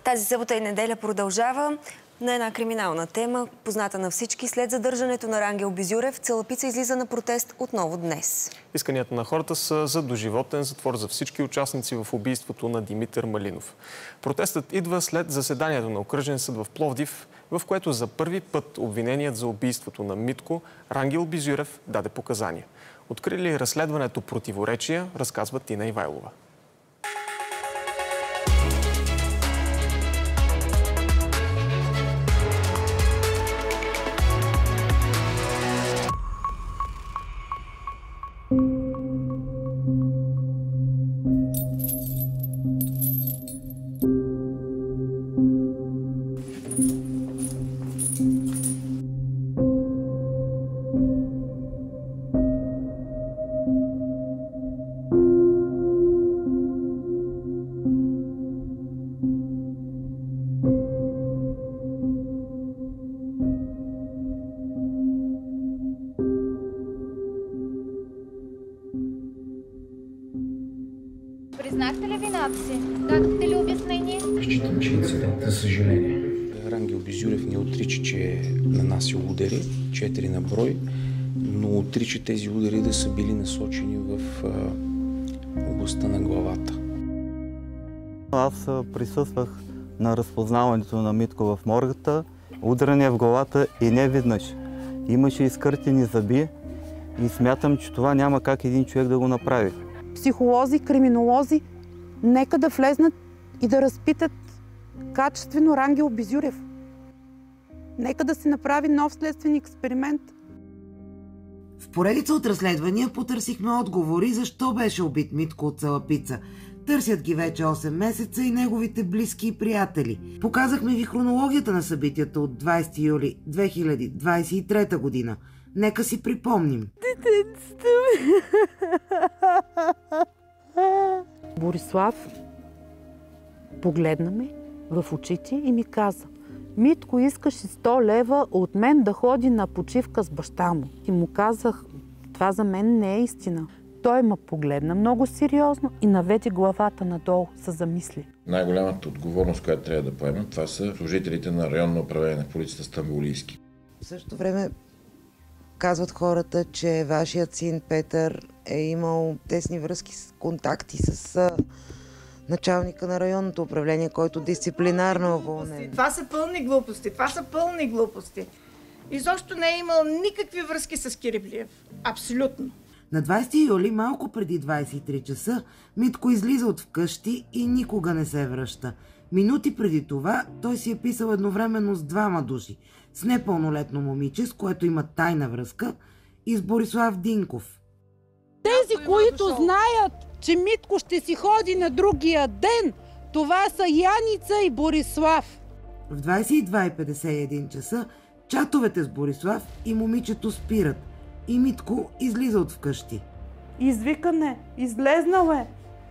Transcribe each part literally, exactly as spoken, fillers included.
Тази събота и неделя продължава на една криминална тема, позната на всички. След задържането на Рангел Бизюрев, Цалапица излиза на протест отново днес. Исканията на хората са за доживотен затвор за всички участници в убийството на Димитър Малинов. Протестът идва след заседанието на окръжен съд в Пловдив, в което за първи път обвиненият за убийството на Митко Рангел Бизюрев даде показания. Открили разследването противоречия, разказва Тина Ивайлова. Признахте ли вината си? Дадохте ли обяснение? Считам, че инцидент, за съжаление. Рангел Бизюрев не отрича, че е нанасил удари, четири на брой, но отрича тези удари да са били насочени в а, областта на главата. Аз присъствах на разпознаването на Митко в моргата, ударение в главата и не веднъж. Имаше изкъртени зъби и смятам, че това няма как един човек да го направи. Психолози, криминолози, нека да влезнат и да разпитат качествено Рангел Бизюрев. Нека да се направи нов следствен експеримент. В поредица от разследвания потърсихме отговори защо беше убит Митко от Цалапица. Търсят ги вече осем месеца и неговите близки и приятели. Показахме ви хронологията на събитията от двайсети юли две хиляди двайсет и трета година. Нека си припомним. Детенцето ми! Борислав погледна ме в очите и ми каза: Митко искаше сто лева от мен да ходи на почивка с баща му. И му казах: това за мен не е истина. Той ме погледна много сериозно и наведе главата надолу, се замисли. Най-голямата отговорност, която трябва да поемат, това са служителите на районно управление на полицията Стамболийски. В същото време казват хората, че вашият син Петър е имал тесни връзки с контакти с а, началника на районното управление, който дисциплинарно е уволнен. Това са пълни глупости, това са пълни глупости. Изобщо не е имал никакви връзки с Киреблиев. Абсолютно. На двайсети юли, малко преди двайсет и три часа, Митко излиза от вкъщи и никога не се връща. Минути преди това той си е писал едновременно с двама души. С непълнолетно момиче, с което има тайна връзка, и с Борислав Динков. Тези, които знаят, че Митко ще си ходи на другия ден, това са Яница и Борислав. В двайсет и два и петдесет и един часа чатовете с Борислав и момичето спират и Митко излиза от вкъщи. Извикане, излезнал е,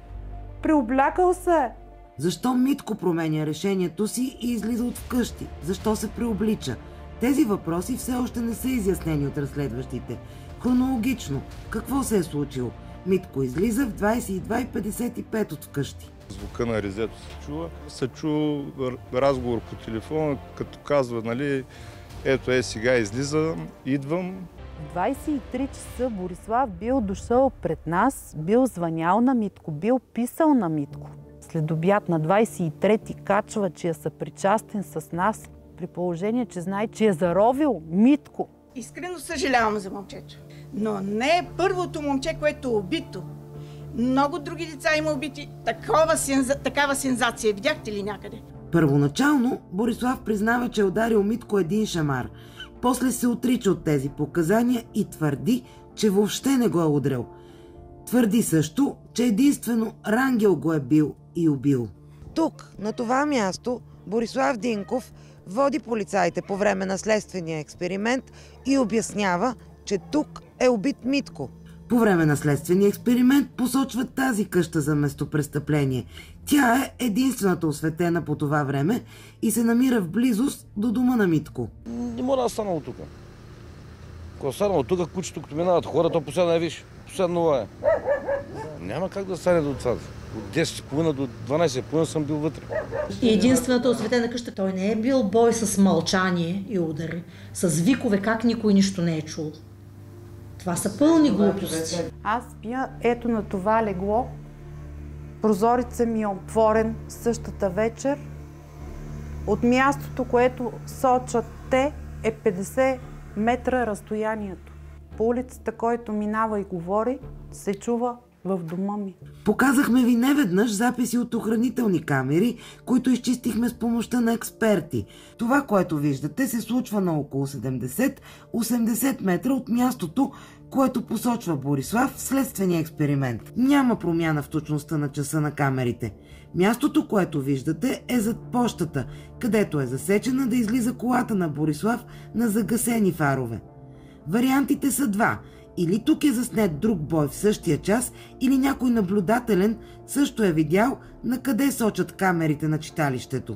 преоблякал се. Защо Митко променя решението си и излиза от вкъщи? Защо се преоблича? Тези въпроси все още не са изяснени от разследващите. Хронологично, какво се е случило? Митко излиза в двайсет и два и петдесет и пет от вкъщи. Звука на резето се чува. Се чу разговор по телефона, като казва, нали, ето е сега излизам, идвам. В двайсет и три часа Борислав бил дошъл пред нас, бил звънял на Митко, бил писал на Митко. След обяд на двайсет и трети качва, че е съпричастен с нас, при положение, че знае, че е заровил Митко. Искрено съжалявам за момчето. Но не е първото момче, което е убито. Много други деца има убити. Такова сенза... Такава сензация видяхте ли някъде? Първоначално Борислав признава, че е ударил Митко един шамар. После се отрича от тези показания и твърди, че въобще не го е удрял. Твърди също, че единствено Рангел го е бил и убил. Тук, на това място, Борислав Динков води полицаите по време на следствения експеримент и обяснява, че тук е убит Митко. По време на следствения експеримент посочват тази къща за местопрестъпление. Тя е единствената осветена по това време и се намира в близост до дома на Митко. Не мога да станало тук. Ако станало тук, кучето, като минават хората, последно е, виж, последно е. Няма как да стане до това. От десет и половина до дванадесет и половина съм бил вътре. И единствената осветена къща. Той не е бил бой с мълчание и удари, с викове, как никой нищо не е чул. Това са пълни глупости. Аз спя ето на това легло. Прозорецът ми е отворен същата вечер. От мястото, което сочат те, е петдесет метра разстоянието. По улицата, който минава и говори, се чува в дома ми. Показахме ви неведнъж записи от охранителни камери, които изчистихме с помощта на експерти. Това, което виждате, се случва на около седемдесет-осемдесет метра от мястото, което посочва Борислав в следствения експеримент. Няма промяна в точността на часа на камерите. Мястото, което виждате, е зад пощата, където е засечена да излиза колата на Борислав на загасени фарове. Вариантите са два. Или тук е заснет друг бой в същия час, или някой наблюдателен също е видял на къде сочат камерите на читалището.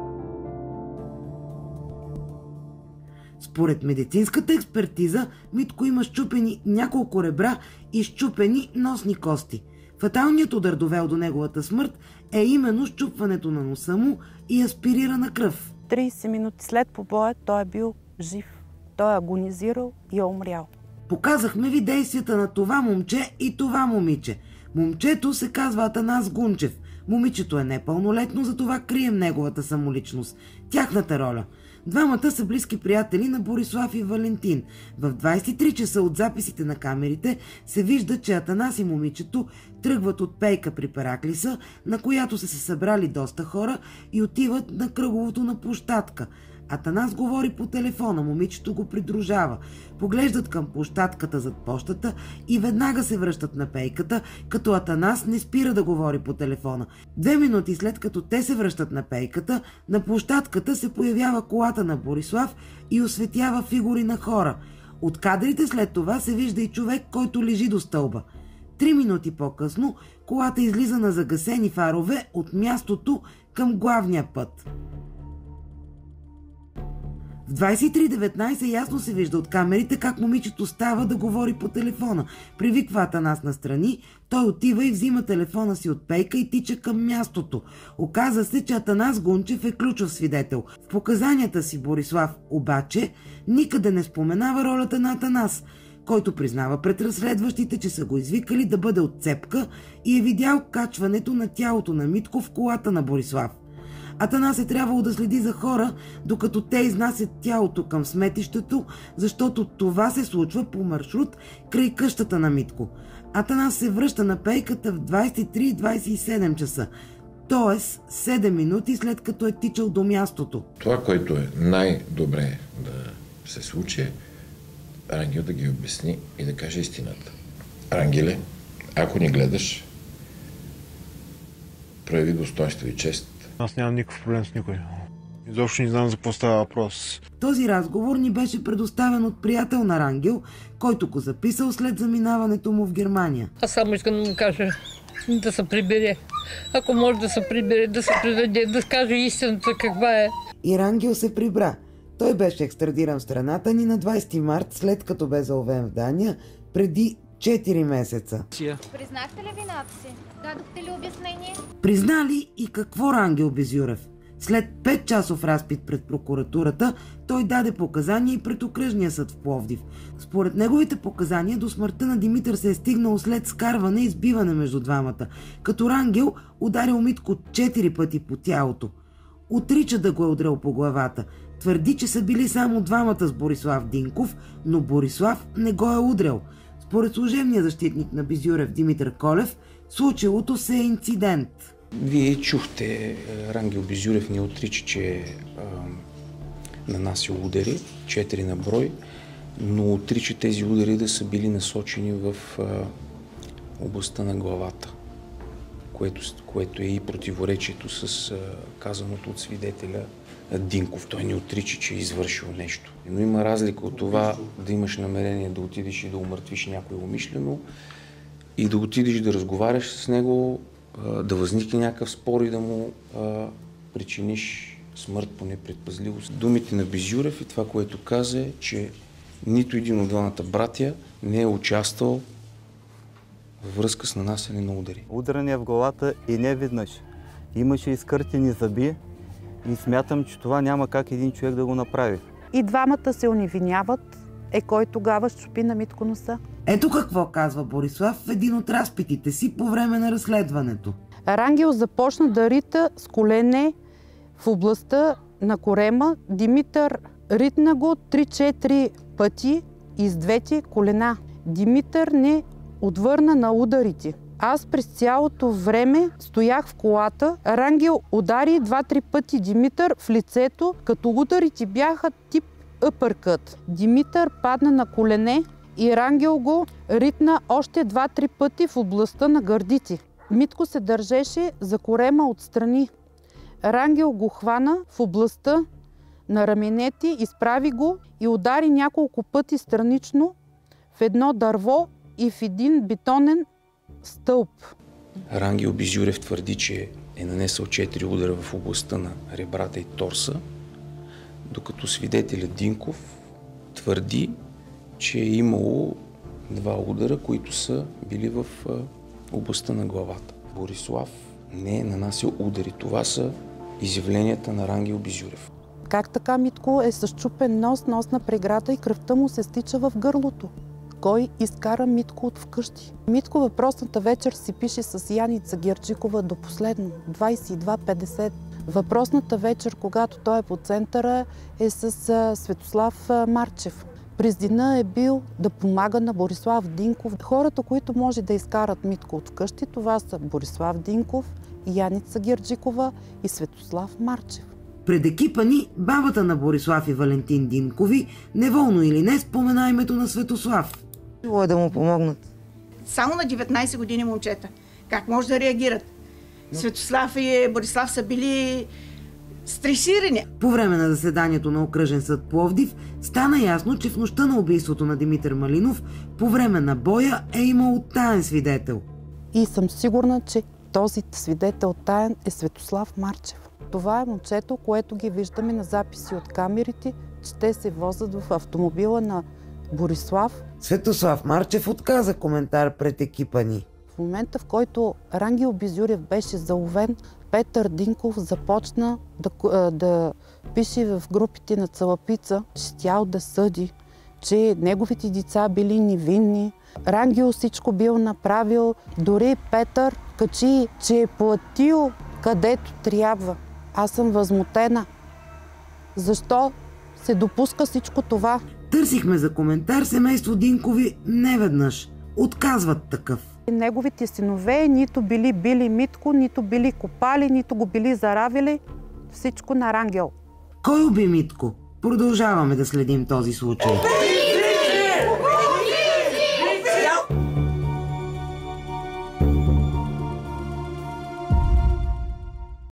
Според медицинската експертиза, Митко има счупени няколко ребра и счупени носни кости. Фаталният удар, довел до неговата смърт, е именно счупването на носа му и аспирирана кръв. тридесет минути след побоя той е бил жив. Той е агонизирал и е умрял. Показахме ви действията на това момче и това момиче. Момчето се казва Атанас Гунчев. Момичето е непълнолетно, затова крием неговата самоличност. Тяхната роля. Двамата са близки приятели на Борислав и Валентин. В двадесет и три часа от записите на камерите се вижда, че Атанас и момичето тръгват от пейка при Пераклиса, на която са се събрали доста хора, и отиват на кръговото на площадка. Атанас говори по телефона, момичето го придружава. Поглеждат към площадката зад пощата и веднага се връщат на пейката, като Атанас не спира да говори по телефона. Две минути след като те се връщат на пейката, на площадката се появява колата на Борислав и осветява фигури на хора. От кадрите след това се вижда и човек, който лежи до стълба. Три минути по-късно колата излиза на загасени фарове от мястото към главния път. В двадесет и три деветнадесет ясно се вижда от камерите как момичето става да говори по телефона. Привиква Атанас настрани, той отива и взима телефона си от пейка и тича към мястото. Оказа се, че Атанас Гунчев е ключов свидетел. В показанията си Борислав обаче никъде не споменава ролята на Атанас, който признава пред разследващите, че са го извикали да бъде отцепка и е видял качването на тялото на Митко в колата на Борислав. Атанас е трябвало да следи за хора, докато те изнасят тялото към сметището, защото това се случва по маршрут край къщата на Митко. Атанас се връща на пейката в двадесет и три и двадесет и седем часа, т.е. седем минути след като е тичал до мястото. Това, което е най-добре да се случи, е Рангел да ги обясни и да каже истината. Рангеле, ако ни гледаш, прояви достоинство и чест. Аз нямам никакъв проблем с никой. Изобщо не знам за какво става въпрос. Този разговор ни беше предоставен от приятел на Рангел, който го записал след заминаването му в Германия. Аз само искам да му кажа да се прибере. Ако може да се прибере, да се приведе, да каже истината каква е. И Рангел се прибра. Той беше екстрадиран в страната ни на двадесети март, след като бе заловен в Дания, преди четири месеца. Признахте ли вината си? Дадохте ли обяснение? Признали и какво Рангел Безюрев? След пет часов разпит пред прокуратурата, той даде показания и пред окръжния съд в Пловдив. Според неговите показания до смъртта на Димитър се е стигнало след скарване и сбиване между двамата, като Рангел ударил Митко четири пъти по тялото. Отрича да го е удрял по главата. Твърди, че са били само двамата с Борислав Динков, но Борислав не го е удрял. Според служебния защитник на Безюрев Димитър Колев, случилото се е инцидент. Вие чухте, Рангел Безюрев не отрича, че а, нанасил удари, четири на брой, но отрича тези удари да са били насочени в а, областта на главата, което, което е и противоречието с а, казаното от свидетеля Динков. Той не отрича, че е извършил нещо. Но има разлика от това да имаш намерение да отидеш и да умъртвиш някой умишлено и да отидеш да разговаряш с него, да възникне някакъв спор и да му а, причиниш смърт по непредпазливост. Думите на Безюрев и това, което каза, е, че нито един от двамата братя не е участвал във връзка с нанасяне на удари. Ударение в главата и не веднъж. Имаше изкъртени зъби и смятам, че това няма как един човек да го направи. И двамата се уневиняват. Е, кой тогава щупи на Митко носа? Ето какво казва Борислав в един от разпитите си по време на разследването. Рангел започна да рита с колене в областта на корема. Димитър ритна го три-четири пъти и с двете колена. Димитър не отвърна на ударите. Аз през цялото време стоях в колата. Рангел удари два-три пъти Димитър в лицето, като ударите бяха тип uppercut. Димитър падна на колене и Рангел го ритна още два-три пъти в областта на гърдите. Митко се държеше за корема отстрани. Рангел го хвана в областта на раменете, изправи го и удари няколко пъти странично в едно дърво и в един бетонен стълб. Рангел Бизюрев твърди, че е нанесъл четири удара в областта на ребрата и торса, докато свидетелят Динков твърди, че е имало два удара, които са били в областта на главата. Борислав не е нанасил удари. Това са изявленията на Рангел Бизюрев. Как така Митко е с счупен нос, носна преграда и кръвта му се стича в гърлото? Кой изкара Митко от вкъщи? Митко въпросната вечер си пише с Яница Герджикова до последно, двайсет и два петдесет. Въпросната вечер, когато той е по центъра, е с Светослав Марчев. През деня е бил да помага на Борислав Динков. Хората, които може да изкарат Митко от вкъщи, това са Борислав Динков, Яница Герджикова и Светослав Марчев. Пред екипа ни, бабата на Борислав и Валентин Динкови, неволно или не, спомена името на Светослав. Било е да му помогнат. Само на деветнайсет години момчета. Как може да реагират? Но... Светослав и Борислав са били стресирани. По време на заседанието на Окръжен съд Пловдив стана ясно, че в нощта на убийството на Димитър Малинов по време на боя е имал таен свидетел. И съм сигурна, че този свидетел таен е Светослав Марчев. Това е момчето, което ги виждаме на записи от камерите, че те се возят в автомобила на Борислав. Светослав Марчев отказа коментар пред екипа ни. В момента, в който Рангел Бизюрев беше заловен, Петър Динков започна да, да пише в групите на Цалапица, че щял да съди, че неговите деца били невинни. Рангел всичко бил направил, дори Петър качи, че е платил където трябва. Аз съм възмутена. Защо се допуска всичко това? Търсихме за коментар семейство Динкови неведнъж. Отказват такъв. Неговите синове нито били били Митко, нито били копали, нито го били заравили. Всичко на Рангел. Кой уби Митко? Продължаваме да следим този случай.